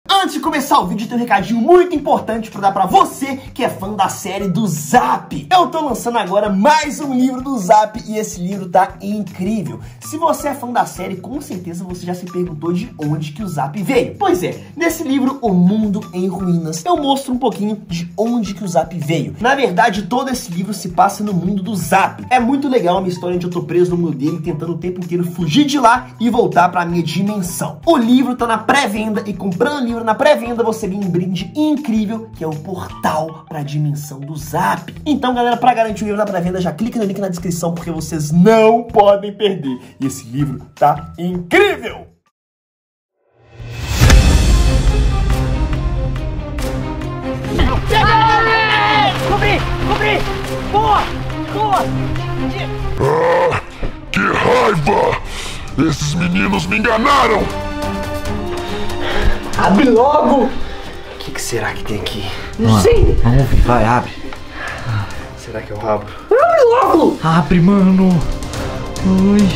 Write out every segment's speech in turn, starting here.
Antes de começar o vídeo, tem um recadinho muito importante pra dar pra você que é fã da série do Zap. Eu tô lançando agora mais um livro do Zap e esse livro tá incrível. Se você é fã da série, com certeza você já se perguntou de onde que o Zap veio. Pois é, nesse livro, O Mundo em Ruínas, eu mostro um pouquinho de onde que o Zap veio. Na verdade, todo esse livro se passa no mundo do Zap. É muito legal uma história onde eu tô preso no mundo dele, tentando o tempo inteiro fugir de lá e voltar pra minha dimensão. O livro tá na pré-venda e comprando o livro na pré-venda você ganha um brinde incrível, que é o portal pra dimensão do Zap. Então, galera, pra garantir o livro na pré-venda, já clica no link na descrição, porque vocês não podem perder. E esse livro tá incrível! Cobri! Boa! Ah, que raiva! Esses meninos me enganaram! Abre logo! O que será que tem aqui? Não sei! Vamos ver, vai, abre. Será que eu rabo? Abre logo! Abre, mano. Ai.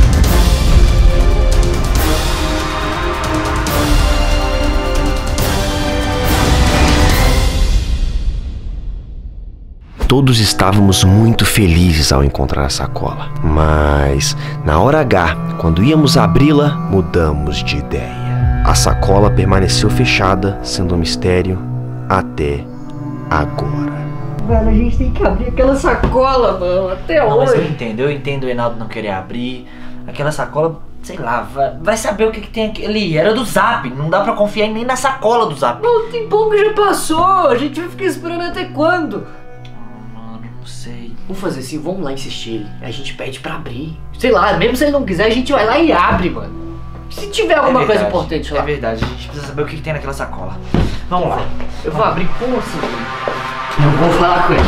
Todos estávamos muito felizes ao encontrar a sacola, mas na hora H, quando íamos abri-la, mudamos de ideia. A sacola permaneceu fechada, sendo um mistério até agora. Velho, a gente tem que abrir aquela sacola, mano, até Não, mas hoje. eu entendo o Reinaldo não querer abrir. Aquela sacola, sei lá, vai saber o que tem ali. Era do Zap, não dá pra confiar nem na sacola do Zap. O tempo que já passou, a gente vai ficar esperando até quando? Mano, não sei. Vamos fazer assim, vamos lá insistir ele. A gente pede pra abrir. Sei lá, mesmo se ele não quiser, a gente vai lá e abre, mano. Se tiver alguma coisa importante lá. É verdade, a gente precisa saber o que tem naquela sacola. Vamos lá. Eu vou abrir com você. Eu vou falar com ele.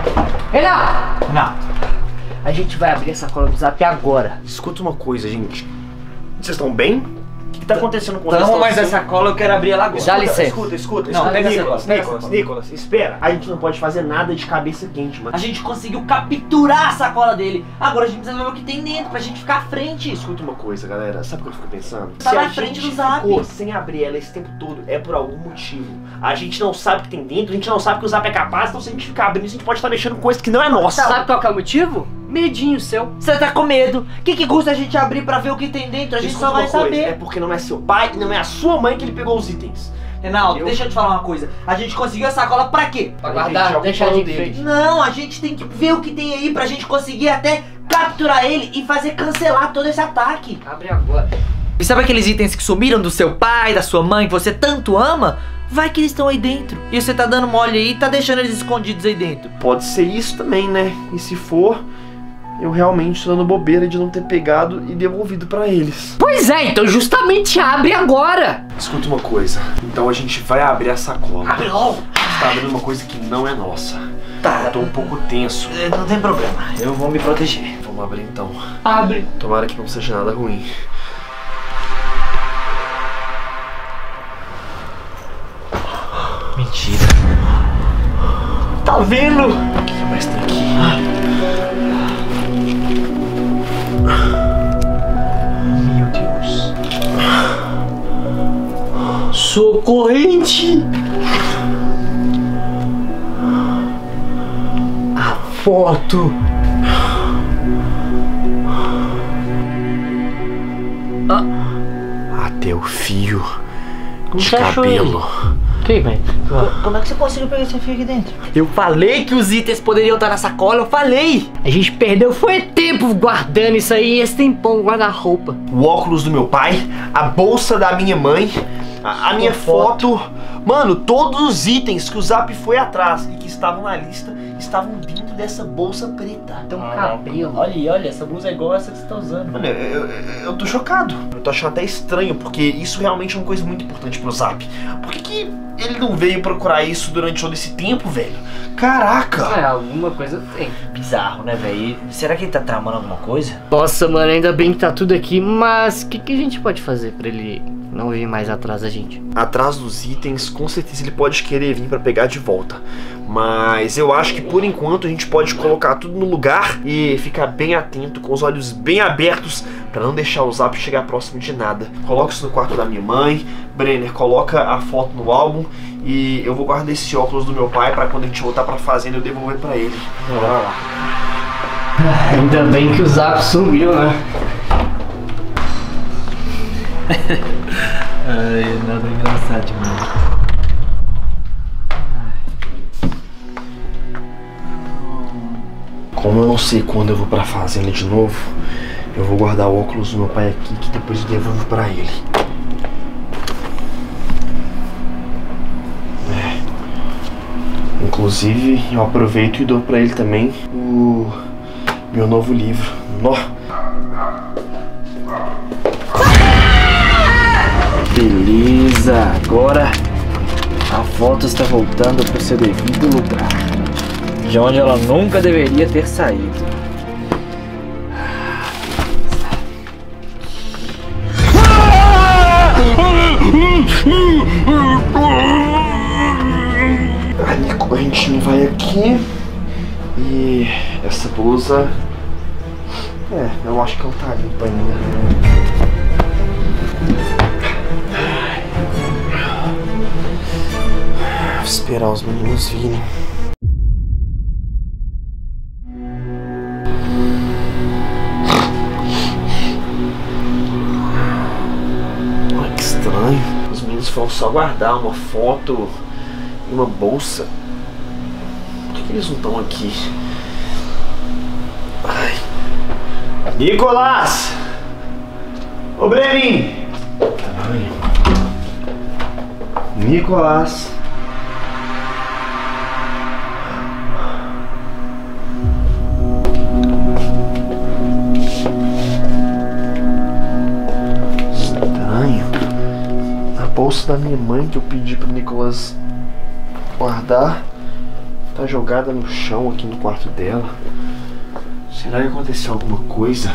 Renato! Não. A gente vai abrir a sacola do Zap agora. Escuta uma coisa, gente. Vocês estão bem? O que tá acontecendo com vocês? Não, mas a sacola eu quero abrir ela agora. Dá licença. Escuta. Não, pega Nicolas, espera. A gente não pode fazer nada de cabeça quente, mano. A gente conseguiu capturar a sacola dele. Agora a gente precisa ver o que tem dentro pra gente ficar à frente. Escuta uma coisa, galera. Sabe o que eu fico pensando? Tá Se na a frente gente do Zap. ficou sem abrir ela esse tempo todo, é por algum motivo. A gente não sabe o que tem dentro, a gente não sabe que o Zap é capaz, então se a gente ficar abrindo, a gente pode estar mexendo com coisa que não é nossa. Sabe qual que é o motivo? Medinho seu. Você tá com medo? O que custa a gente abrir pra ver o que tem dentro? A gente Escuta só vai uma coisa, saber. é porque não é seu pai e não é a sua mãe que ele pegou os itens. Reinaldo, deixa eu te falar uma coisa. A gente conseguiu a sacola pra quê? Pra guardar, deixar de frente. Não, a gente tem que ver o que tem aí pra gente conseguir até capturar ele e fazer cancelar todo esse ataque. Abre agora. E sabe aqueles itens que sumiram do seu pai, da sua mãe, que você tanto ama? Vai que eles estão aí dentro. E você tá dando mole aí e tá deixando eles escondidos aí dentro. Pode ser isso também, né? E se for, eu realmente tô dando bobeira de não ter pegado e devolvido pra eles. Pois é, então justamente abre agora. Escuta uma coisa. Então a gente vai abrir a sacola. Abre logo. Você tá abrindo uma coisa que não é nossa. Tá. Eu tô um pouco tenso. Não tem problema, eu vou me proteger. Vamos abrir então. Abre. Tomara que não seja nada ruim. Mentira. Tá vendo? O que mais tem aqui? Meu Deus. Socorrente. A foto. Até o fio Como de você achou cabelo. Que, velho? Como é que você conseguiu pegar esse fio aqui dentro? Eu falei que os itens poderiam estar na sacola, eu falei! A gente perdeu, foi tempo guardando isso aí, esse tempão no guarda-roupa. O óculos do meu pai, a bolsa da minha mãe, a minha foto. Mano, todos os itens que o Zap foi atrás e que estavam na lista estavam vindo dessa bolsa preta. Tem um cabelo. Olha, essa blusa é igual essa que você tá usando. Mano, eu tô chocado. Eu tô achando até estranho, porque isso realmente é uma coisa muito importante pro Zap. Por que ele não veio procurar isso durante todo esse tempo, velho? Caraca! É, alguma coisa tem. Bizarro, né, velho? Será que ele tá tramando alguma coisa? Nossa, mano, ainda bem que tá tudo aqui, mas o que a gente pode fazer pra ele não vir mais atrás da gente? Atrás dos itens, com certeza ele pode querer vir pra pegar de volta. Mas eu acho que por enquanto a gente pode colocar tudo no lugar e ficar bem atento, com os olhos bem abertos pra não deixar o Zap chegar próximo de nada. Coloca isso no quarto da minha mãe. Brenner, coloca a foto no álbum. E eu vou guardar esse óculos do meu pai pra quando a gente voltar pra fazenda eu devolver pra ele. Bora lá. Ainda bem que o Zap sumiu, né? Ai, nada engraçado demais. Como eu não sei quando eu vou pra fazenda de novo, eu vou guardar o óculos do meu pai aqui, que depois eu devolvo pra ele. Inclusive, eu aproveito e dou pra ele também o meu novo livro. Beleza, agora a foto está voltando para o seu devido lugar, de onde ela nunca deveria ter saído. Nico, a gente não vai aqui. E essa blusa, eu acho que ela tá limpa ainda. Vou esperar os meninos virem. Olha que estranho. Os meninos foram só guardar uma foto e uma bolsa. Por que eles não estão aqui? Ai. Nicolás! Ô Brenin! Caralho. Nicolás! Estranho. A bolsa da minha mãe que eu pedi pro Nicolás guardar tá jogada no chão aqui no quarto dela. Será que aconteceu alguma coisa?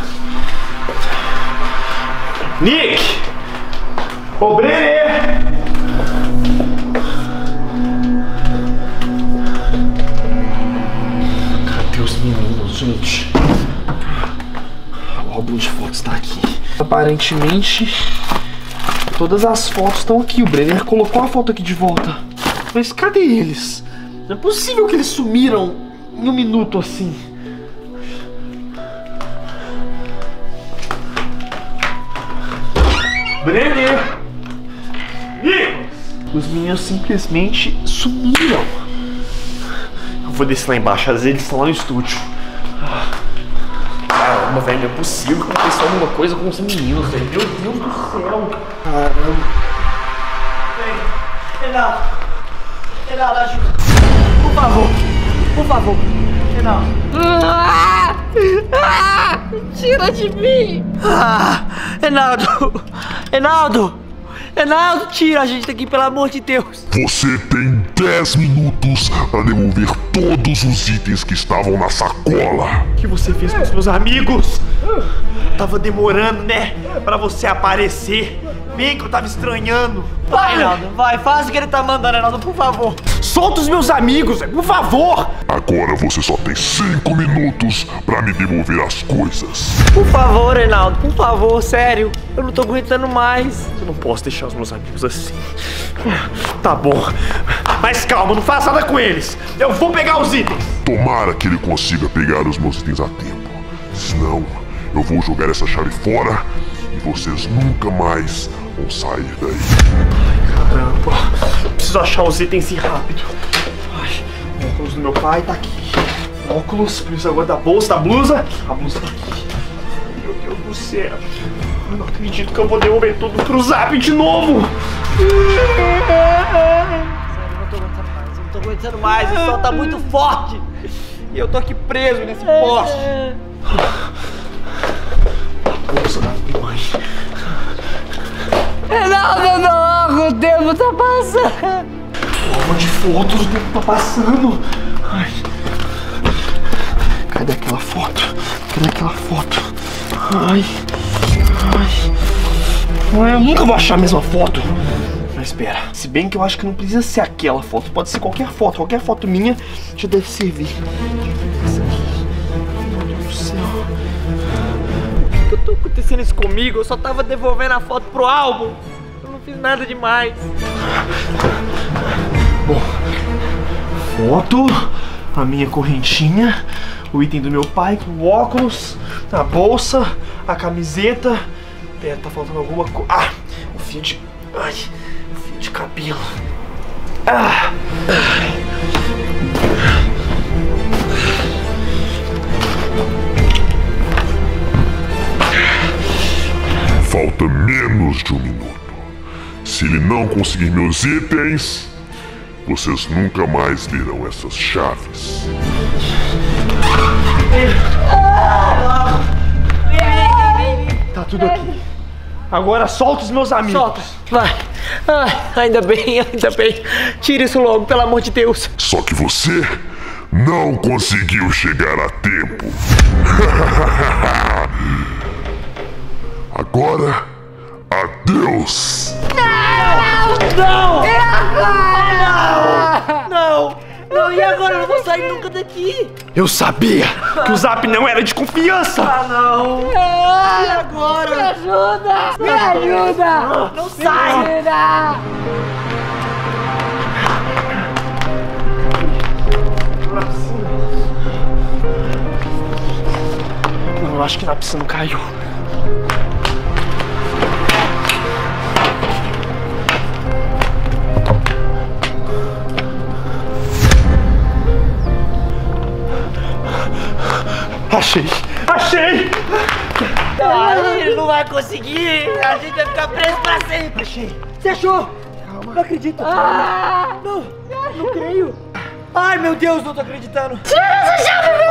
Nick! Ô Brenner! Cadê os meninos, gente? O álbum de fotos tá aqui. Aparentemente, todas as fotos estão aqui. O Brenner colocou a foto aqui de volta. Mas cadê eles? Não é possível que eles sumiram em um minuto assim. Brenner! Nicolas! Os meninos simplesmente sumiram. Eu vou descer lá embaixo, às vezes eles estão lá no estúdio. Caramba, velho, não é possível que aconteceu alguma coisa com os meninos, velho. Meu Deus do céu! Caramba! Reinaldo, ajuda. Por favor. Reinaldo. Tira de mim! Reinaldo, tira a gente daqui, pelo amor de Deus. Você tem 10 minutos para devolver todos os itens que estavam na sacola. O que você fez com os meus amigos? Tava demorando, né? Pra você aparecer. Bem que eu tava estranhando. Vai, Reinaldo, vai, faz o que ele tá mandando, Reinaldo, por favor. Solta os meus amigos, por favor! Agora você só tem 5 minutos para me devolver as coisas. Por favor, Reinaldo, por favor, sério. Eu não tô aguentando mais. Eu não posso deixar os meus amigos assim. Tá bom. Mas calma, não faça nada com eles. Eu vou pegar os itens. Tomara que ele consiga pegar os meus itens a tempo. Senão, eu vou jogar essa chave fora e vocês nunca mais vão sair daí. Caramba, preciso achar os itens e rápido. O óculos do meu pai tá aqui. Óculos, preciso agora da bolsa, da blusa. A blusa tá aqui. Meu Deus do céu. Eu não acredito que eu vou devolver tudo pro Zap de novo. Eu não tô aguentando mais, o sol tá muito forte. E eu tô aqui preso nesse poste. A bolsa da minha mãe. Reinaldo, não! O tempo tá passando! Toma de fotos, o tempo tá passando! Ai. Cadê aquela foto? Ai. Eu nunca vou achar a mesma foto! Mas espera, se bem que eu acho que não precisa ser aquela foto, pode ser qualquer foto minha já deve servir. Essa aqui. Meu Deus do céu. Por que eu tô acontecendo isso comigo? Eu só tava devolvendo a foto pro álbum. Eu não fiz nada demais. Bom, foto, a minha correntinha, o item do meu pai, o óculos, a bolsa, a camiseta. Pera, tá faltando alguma coisa. Ah, o fio de... Ai, o fio de cabelo. Ah! Falta menos de 1 minuto. Se ele não conseguir meus itens, vocês nunca mais verão essas chaves. Tá tudo aqui. Agora solta os meus amigos. Solta, vai. Ai, ainda bem, ainda bem. Tira isso logo, pelo amor de Deus. Só que você não conseguiu chegar a tempo. Agora, adeus! Não! E agora? Não! Não, e agora? Eu não vou sair nunca daqui. Eu sabia que o Zap não era de confiança. Ah, não. E agora? Me ajuda! Me ajuda! Não sai! Ajuda! Não, eu acho que na piscina não caiu. Achei! Achei! Ai, ele não vai conseguir. A gente vai ficar preso pra sempre. Achei! Você achou? Calma. Não acredito. Não, não creio. Ai, meu Deus, não tô acreditando. Tira essa chave,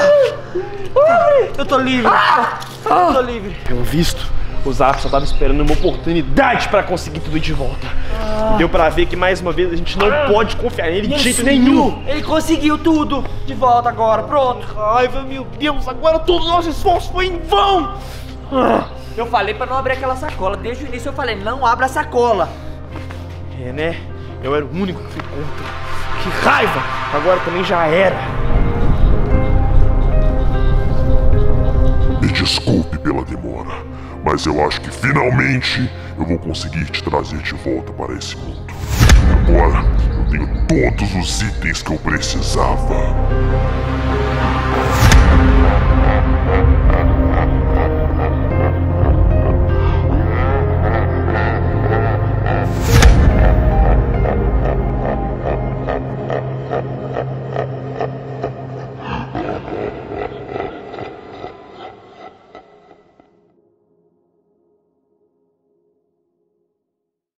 Eu tô livre. Eu tô livre. Pelo visto, o Zap só tava esperando uma oportunidade pra conseguir tudo de volta. Deu pra ver que mais uma vez a gente não pode confiar nele de jeito nenhum. Ele conseguiu tudo. De volta agora, pronto. Raiva, meu Deus, agora todo o nosso esforço foi em vão. Eu falei pra não abrir aquela sacola. Desde o início eu falei, não abra a sacola. É, né? Eu era o único que fui contra. Que raiva! Agora também já era. Me desculpe pela demora, mas eu acho que finalmente eu vou conseguir te trazer de volta para esse mundo. Agora eu tenho todos os itens que eu precisava.